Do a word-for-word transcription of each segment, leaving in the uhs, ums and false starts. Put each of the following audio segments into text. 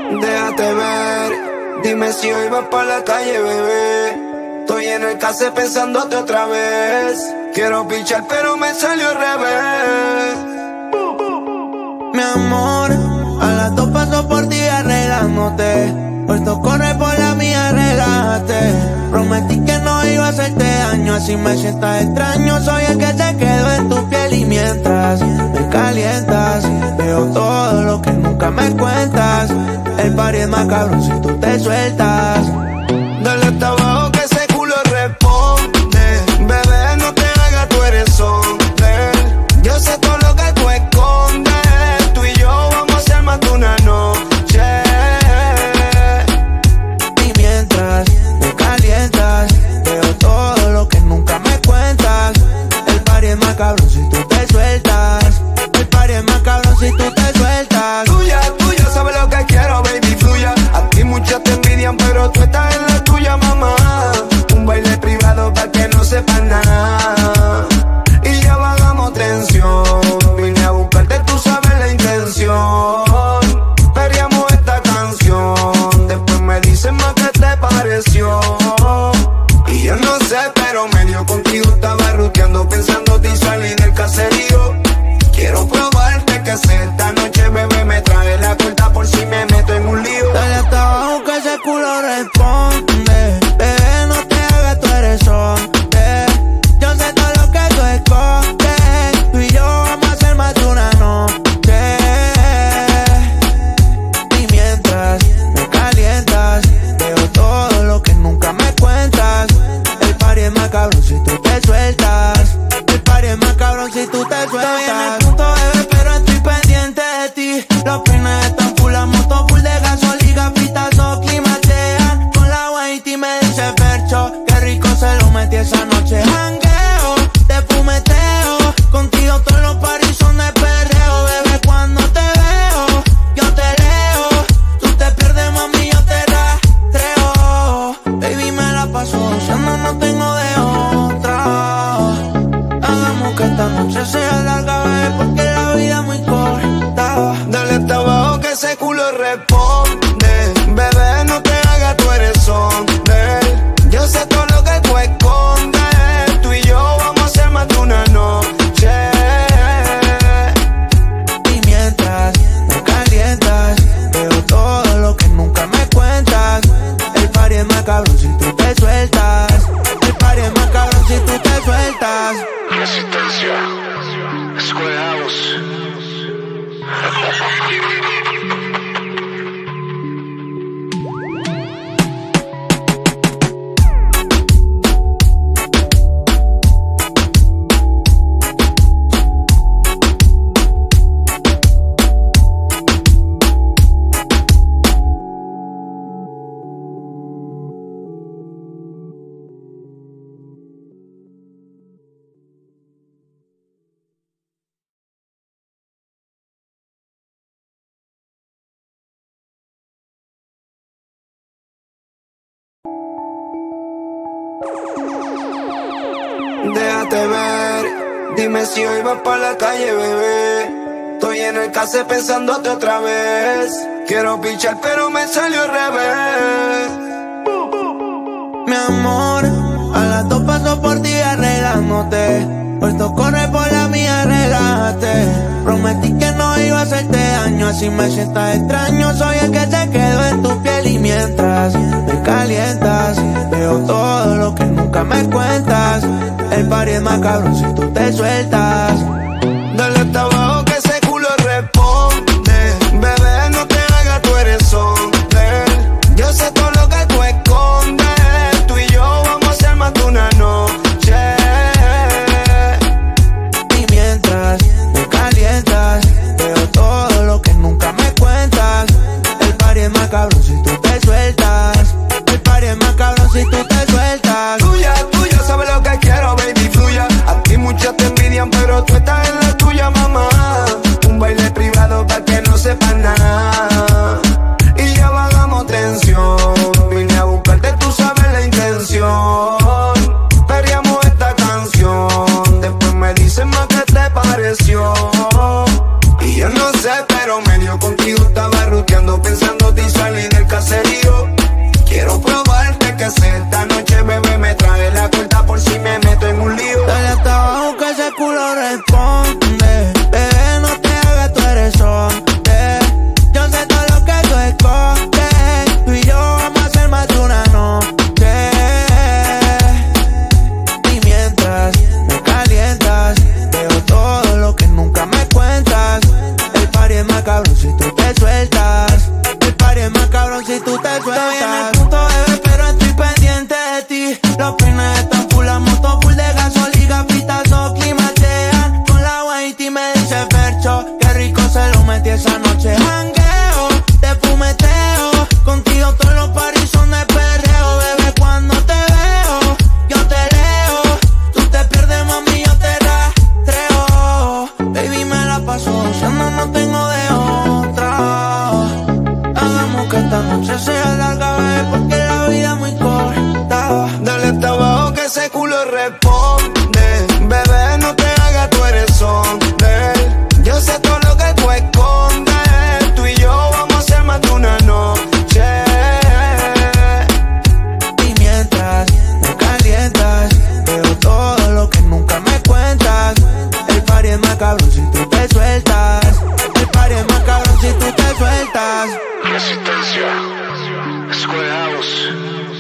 Déjate ver, dime si hoy vas pa' la calle, bebé. Estoy en el case pensándote otra vez. Quiero pichar pero me salió al revés. Mi amor, a las dos paso por ti arreglándote. Puesto corre por la mía, relájate. Prometí que no iba a hacerte daño, así me sientas extraño. Soy el que te quedo en tu piel y mientras me calientas, veo todo lo que nunca me cuentas. El party es más cabrón si tú te sueltas. Dale hasta abajo que ese culo responde. Bebé, no te hagas, tú eres hombre. Yo sé todo lo que tú escondes. Tú y yo vamos a hacer más de una noche. Y mientras me calientas, veo todo lo que nunca me cuentas. El party es más cabrón si tú te sueltas. El party es más cabrón si tú te sueltas. Tuya, tuya, sabes lo que quiero, baby, fluya. Aquí muchos te envidian, pero tú estás en la tuya, mamá. Un baile privado para que no sepan nada. Y ya bajamos tensión. Vine a buscarte, tú sabes la intención. Peleamos esta canción. Después me dicen más que te pareció. Y yo no sé, pero medio contigo estaba ruteando, pensándote y salí del caserío. Quiero probarte que sé esta noche, bebé, me trae la cuenta por si me meto en un lío. Dale hasta abajo que ese culo responde. Bebé, no te hagas, tú eres hombre. Yo sé todo lo que tú escondes. Tú y yo vamos a hacer más de una noche. Y mientras me calientas, veo todo lo que nunca me cuentas. El party es más cabrón si tú te sueltas. El party es más cabrón si tú te sueltas. Estoy en el punto, bebé, pero estoy pendiente de ti. Los peines están full, la moto full de gasolina, pitazo climatean. Con la Whitey me dice Fercho, qué rico se lo metí esa noche. Jangueo, te fumeteo, contigo todos los paris son de perreo. Bebé, cuando te veo, yo te leo. Tú te pierdes, mami, yo te rastreo. Baby, me la paso gozando, no tengo de otra. Hagamos que esta noche sea larga, bebé, porque la vida es muy corta. Dale hasta abajo que ese culo responde. Bebé, no te hagas, tú eres hombre. Yo sé todo lo que tú escondes. Tú y yo vamos a hacer más de una noche. Y mientras me calientas, veo todo lo que nunca me cuentas. El party es más cabrón si tú te sueltas. El party es más cabrón si tú te sueltas. Resistencia, Schoolhouse. Déjate ver, dime si hoy vas pa' la calle, bebé. Estoy en el case pensándote otra vez. Quiero pichar pero me salió al revés. Mi amor, a las dos paso por ti arreglándote. Puesto corre por la mía, relájate. Prometí que no iba a hacerte daño, así me sientas extraño. Soy el que te quedo en tu piel y mientras me calientas, veo todo lo que nunca me cuentas. El party es más cabrón si tú te sueltas. Dale hasta abajo que ese culo responde. Bebé, no te hagas, tú eres hombre. Yo sé todo lo que tú escondes. Tú y yo vamos a hacer más de una noche. Y mientras me calientas, veo todo lo que nunca me cuentas. El party es más cabrón si tú te sueltas. El party es más cabrón si tú te sueltas. Tuya, tuya, sabes lo que quiero, baby, fluya. Aquí muchos te envidian, pero tú estás sé, pero medio contigo estaba ruteando, pensándote y salí del caserío. Quiero probarte que sé, esta noche, bebé, me trae la cuenta por si me meto en un lío. Dale hasta abajo que ese culo responde. Bebé, no te hagas, tú eres hombre. Yo sé todo lo que tú escondes. Tú y yo vamos a hacer más de una noche. Y mientras me calientas, veo todo lo que nunca me cuentas. El party es más cabrón si tú te sueltas. El party es más cabrón si tú te sueltas. Estoy en el punto, bebé, pero estoy pendiente de ti. Los peines están full, la moto full de gasolina, pitazo, climatean. Con la Whitey me dice Fercho, qué rico se lo metí esa noche. Jangueo, te fumeteo, contigo todos los paris son de perreo. Bebé, cuando te veo, yo te leo. Tú te pierdes, mami, yo te rastreo. Baby, me la paso gozando, no tengo de otra. Hagamos que esta noche sea larga, bebé, porque la vida es muy corta. Dale hasta abajo que ese culo responde. Bebé, no te hagas, tú eres hombre. Yo sé todo lo que tú escondes. Tú y yo vamos a hacer más de una noche. Y mientras me calientas, veo todo lo que nunca me cuentas. El party es más cabrón si tú te sueltas. El party es más cabrón si tú te sueltas. Resistencia. Schoolhouse.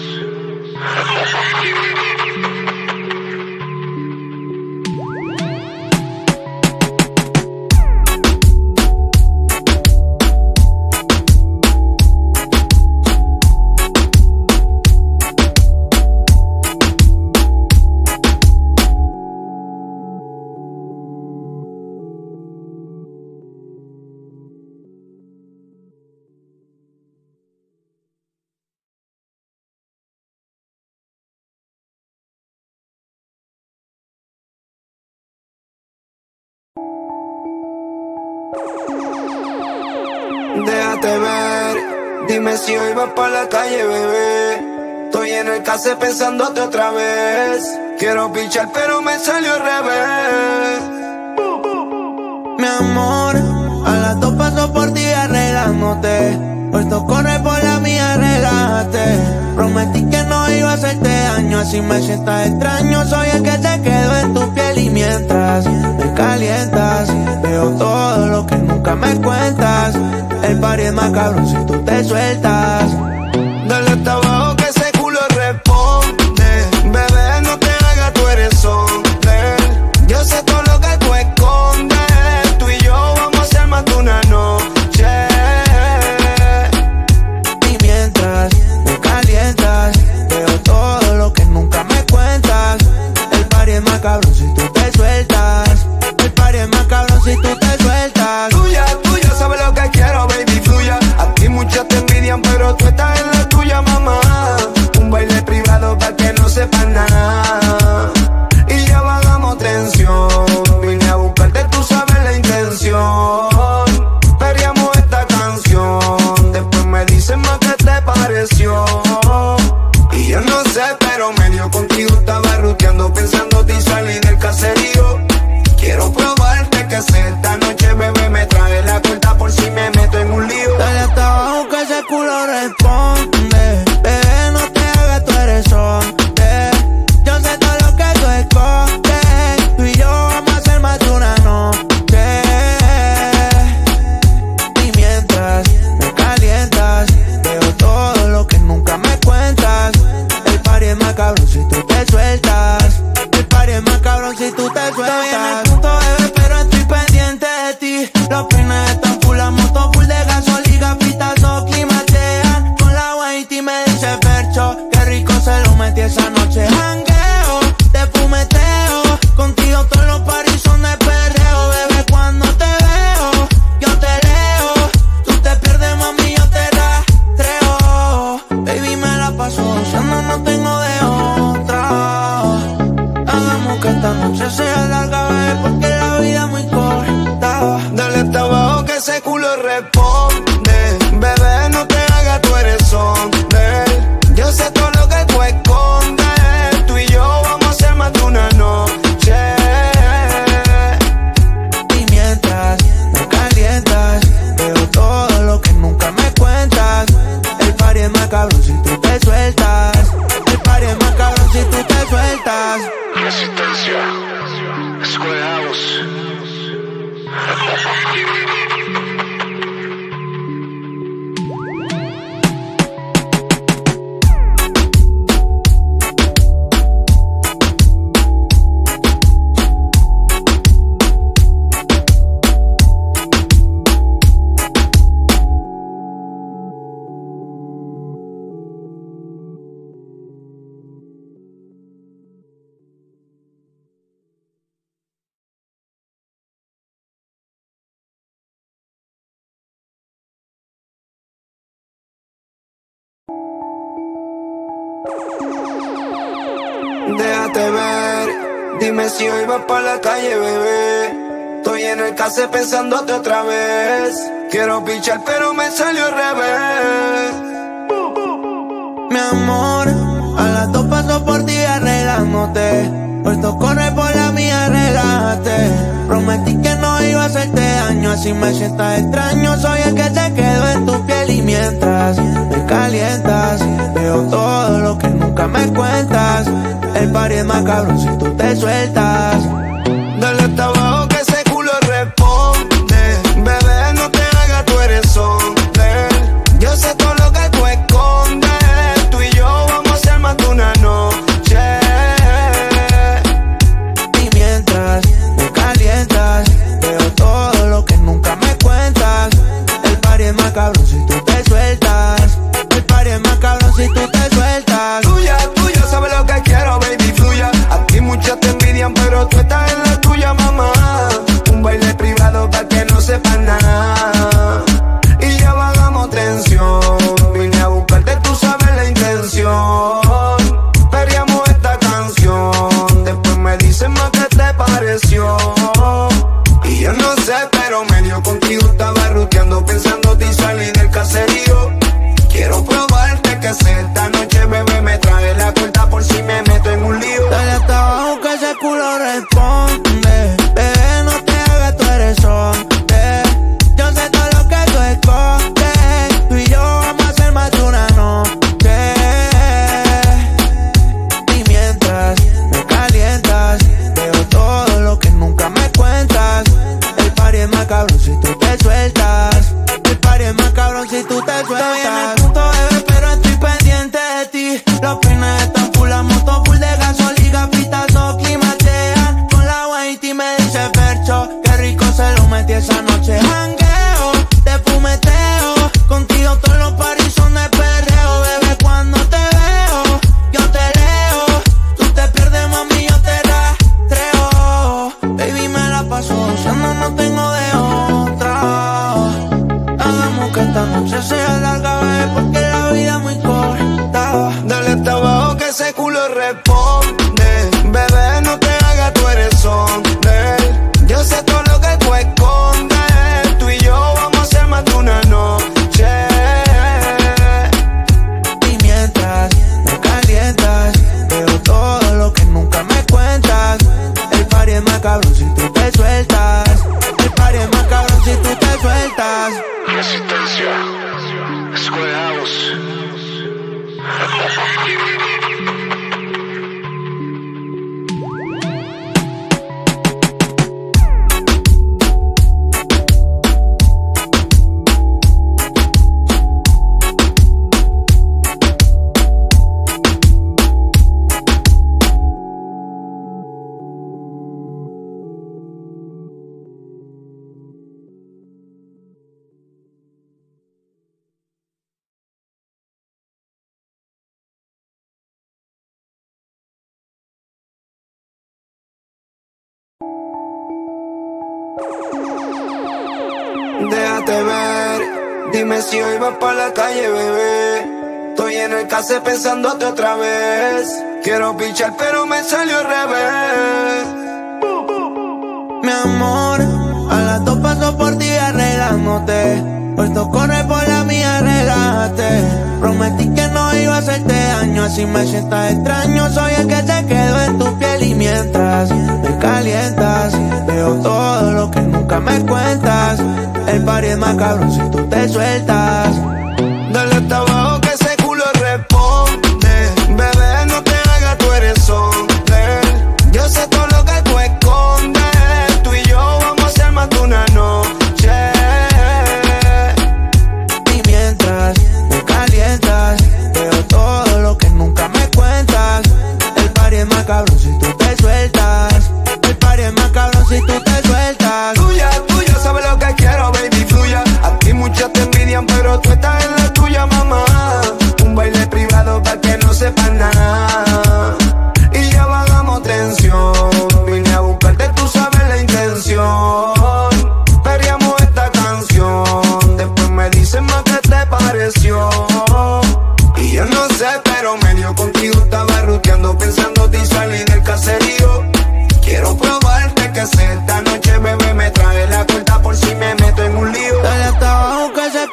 Déjate ver, dime si hoy vas pa' la calle, bebé. Estoy en el case pensándote otra vez. Quiero pichar pero me salió al revés. Mi amor, a las dos paso por ti arreglándote. Puesto corre por la mía, relájate. Prometí que no iba a hacerte daño, así me sientas extraño. Soy el que te quedo en tu piel y mientras me calientas, veo todo lo que nunca me cuentas. El party es más cabrón si tú te sueltas. Dale hasta abajo que ese culo responde. Bebé, no te hagas, tú eres hombre. Yo sé todo lo que tú escondes. Tú y yo vamos a hacer más de una noche. Y mientras me calientas, veo todo lo que nunca me cuentas. El party es más cabrón si tú te sueltas. El party es más cabrón si tú te sueltas. Tuya, tuya, sabes lo que quiero, baby, fluya. Aquí muchos te envidian, pero tú estás en la tuya, mamá. Un baile privado para que no sepan nada. Y ya bajamos tensión. Vine a buscarte, tú sabes la intención. Veríamos esta canción. Después me dicen más qué te pareció. Y yo no sé, pero medio contigo estaba ruteando, pensándote y salí del caserío. Quiero probarte que sé, esta noche, bebé, me trae la cuenta por si me meto en un lío. Dale hasta abajo que ese culo responde. Bebé, no te hagas, tú eres hombre. Yo sé todo lo que tú escondes. Tú y yo vamos a hacer más de una noche. Y mientras me calientas, veo todo lo que nunca me cuentas. El party es más cabrón si tú te sueltas. El party es más cabrón si tú te sueltas. Estoy en el punto, bebé, pero estoy pendiente de ti. Los peines están full, la moto full de gasolina, pitazo, climatean. Con la Whitey me dice Fercho, qué rico se lo metí esa noche. Jangueo, te fumeteo, contigo todos los paris son de perreo. Bebé, cuando te veo, yo te leo. Tú te pierdes, mami, yo te rastreo. Baby, me la paso gozando, no tengo de otra. Hagamos que esta noche sea larga, bebé, porque la vida es muy corta. Dale hasta abajo que ese culo responde. Bebé, no te hagas, tú eres hombre. Yo sé todo lo que tú escondes. Tú y yo vamos a hacer más de una noche. Y mientras me calientas, Déjate ver, dime si hoy vas pa' la calle, bebé. Estoy en el case pensándote otra vez. Quiero pichar pero me salió al revés. Mi amor, a las dos paso por ti arreglándote. Puesto corre por la mía, relájate. Prometí que no iba a hacerte daño, así me sientas extraño. Soy el que te quedo en tu piel y mientras me calientas, veo todo lo que nunca me cuentas. El party es más cabrón si tú te sueltas. Dale hasta abajo que ese culo responde. Bebé, no te hagas, tú eres hombre. Yo sé todo lo que tú escondes. Tú y yo vamos a hacer más de una noche. Y mientras me calientas, veo todo lo que nunca me cuentas. El party es más cabrón si tú te sueltas. El party es más cabrón si tú te sueltas. Tuya, tuya, sabes lo que quiero, baby, fluya. Aquí muchas te envidian, pero tú estás en la tuya, mamá. Un baile privado pa' que no sepas nada. Y ya bajamos tensión. Vine a buscarte, tú sabes la intención. Perreamos esta canción. Después me dicen más qué te pareció. Y yo no sé, pero medio contigo estaba ruteando, pensando y salí del caserío. Quiero probarte que sé esta noche, bebé, me trae la cuenta por si me meto en un lío. Dale hasta abajo que ese culo responde. Bebé, no te hagas, tú eres hombre. Yo sé todo lo que tú escondes. Tú y yo vamos a hacer más de una noche. Y mientras me calientas, veo todo lo que nunca me cuentas. El party es más cabrón si tú te sueltas. El party es más cabrón si tú te sueltas. Estoy en el punto, bebé, pero estoy pendiente de ti. Los pines están full, la moto full de gasolina, pitazo, climatean. Con la Whitey me dice Fercho, qué rico se lo metí esa noche. Jangueo, te fumeteo, contigo todos los paris son de perreo. Bebé, cuando te veo, yo te leo. Tú te pierdes, mami, yo te rastreo. Baby, me la paso gozando, no tengo de otra. Hagamos que esta noche sea larga, bebé, porque la vida es muy corta. Dale hasta abajo que ese culo responde. Bebé, no te hagas, tú eres hombre. Yo sé todo lo que tú escondes. Tú y yo vamos a hacer más de una noche. Y mientras me calientas, veo todo lo que nunca me cuentas. El party es más cabrón si tú te sueltas. El party es más cabrón si tú te sueltas. Resistencia. Square House. Déjate ver, dime si hoy vas pa' la calle, bebé. Estoy en el case pensándote otra vez. Quiero pichar pero me salió al revés. Mi amor, a las dos paso por ti arreglándote. Puesto corre por la mía, relájate. Prometí que no iba a hacerte daño, así me sientas extraño. Soy el que te quedo en tu piel y mientras me calientas, veo todo lo que nunca me cuentas. El party es más cabrón si tú te sueltas. Dale hasta abajo que ese culo responde. Bebé, no te hagas, tú eres hombre. Yo sé todo lo que tú escondes. Tú y yo vamos a hacer más de una noche. Y mientras me calientas, veo todo lo que nunca me cuentas. El party es más cabrón si tú te sueltas. El party es más cabrón si tú te sueltas. Tuya, tuya, sabes lo que quiero, baby, fluya. Aquí muchas te envidian, pero tú estás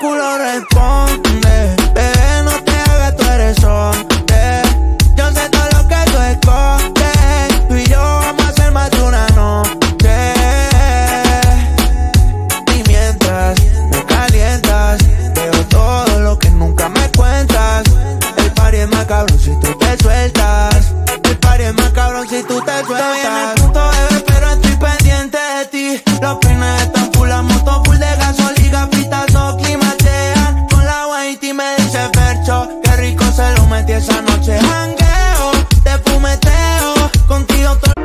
culo responde. Bebé, no te hagas, tú eres hombre. Yo sé todo lo que tú escondes. Tú y yo vamos a hacer más de una noche. Y mientras me calientas, veo todo lo que nunca me cuentas. El party es más cabrón si tú te sueltas. El party es más cabrón si tú te sueltas. Estoy en el punto, bebé, pero estoy pendiente de ti. Los peines están full, la moto full de gasol y gafitas no climatean. Con la white y me dice Fercho, qué rico se lo metí esa noche. Jangueo, te fumeteo, contigo todo.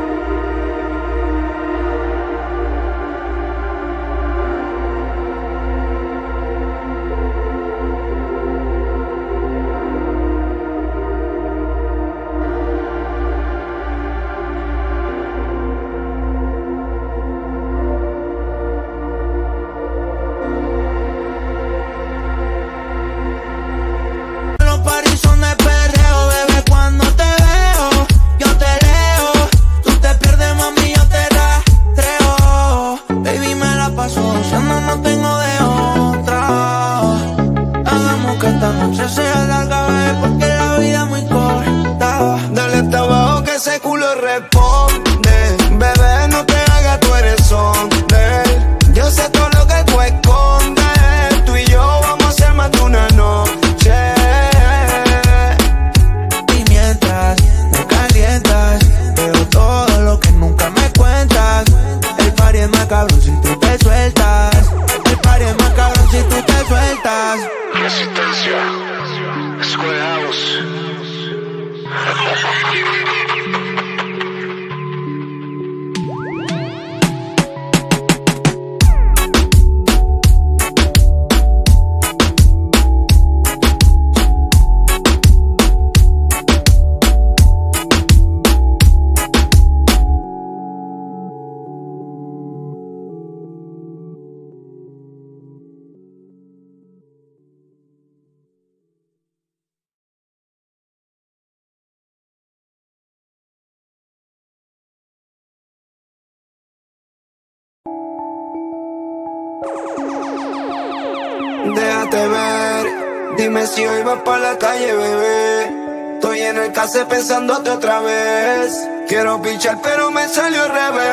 Déjate ver, dime si hoy vas pa' la calle, bebé. Estoy en el case pensándote otra vez. Quiero pichar pero me salió al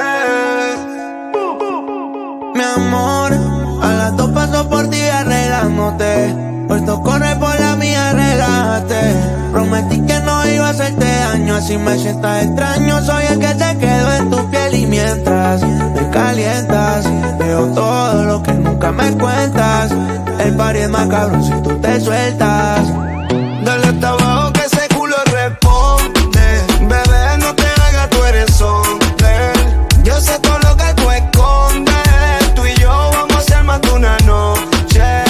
revés. Mi amor, a las dos paso por ti arreglándote. Puesto corre por la mía, relájate. Prometí que no iba a hacerte daño, así me sientas extraño. Soy el que te quedo en tu piel y mientras me calientas, veo todo lo que nunca me cuentas. El party es más cabrón si tú te sueltas. Dale hasta abajo que ese culo responde. Bebé, no te hagas, tú eres hombre. Yo sé todo lo que tú escondes. Tú y yo vamos a hacer más de una noche.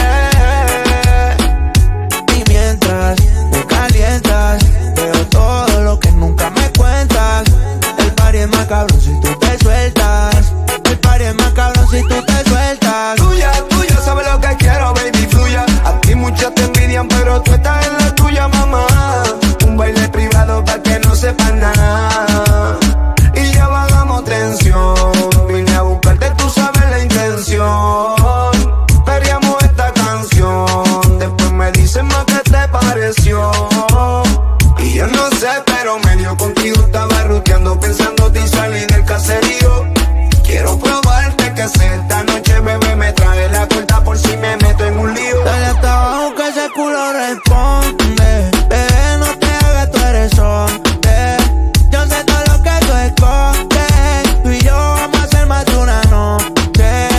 Y mientras me calientas, veo todo lo que nunca me cuentas. El party es más cabrón si tú te sueltas. El party es más cabrón si tú te sueltas. Tuya, tuya, sabes lo que quiero, baby, fluya. Aquí muchas te envidian, pero tú estás en la tuya, mamá. Un baile privado para que no sepan nada. Y ya bajamos tensión. Vine a buscarte, tú sabes la intención. Perreamos esta canción. Después me dicen más que te pareció. Y yo no sé, pero medio contigo estaba ruteando, pensándote y salí del caserío. Quiero probarte que sé esta noche, bebé, me trae la cuenta por si me meto en un lío. Dale hasta abajo que ese culo responde. Bebé, no te hagas, tú eres hombre. Yo sé todo lo que tú escondes. Tú y yo vamos a hacer más de una noche.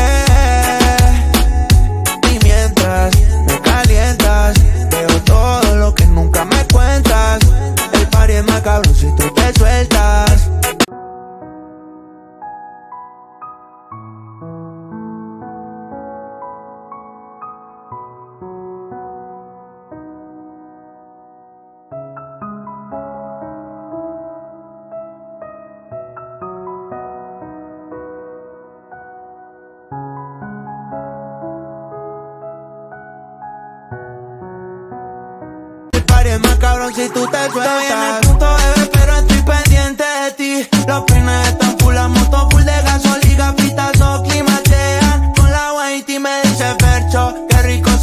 Y mientras me calientas, veo todo lo que nunca me cuentas. El party es más cabrón si tú te sueltas. Es más cabrón si tú te sueltas. Estoy en el punto, bebé, pero estoy pendiente de ti. Los peines están full, la moto full de gasol y gafitas no climatean. Con la white y me dice Fercho, qué rico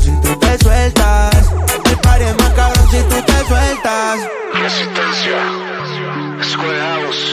si tú te sueltas. El party es más cabrón si tú te sueltas. Resistencia. Square House.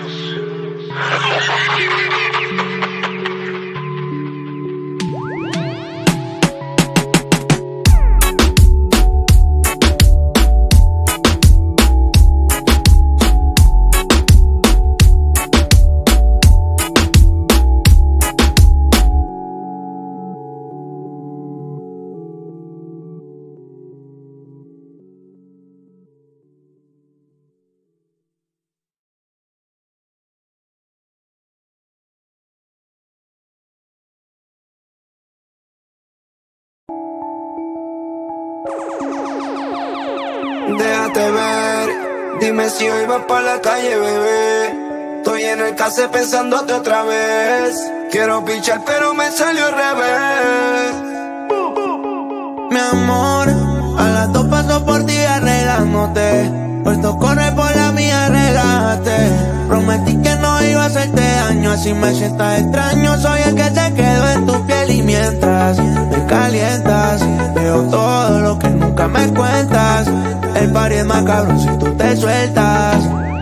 Déjate ver, dime si hoy vas pa' la calle, bebé. Estoy en el case pensándote otra vez. Quiero pichar pero me salió al revés. Mi amor, a las dos paso por ti arreglándote. Puesto corre por la mía, relájate. Prometí que no iba a hacerte daño, así me sientas extraño. Soy el que te quedo en tu piel y mientras me calientas, veo todo lo que nunca me cuentas. El party es más cabrón si tú te sueltas.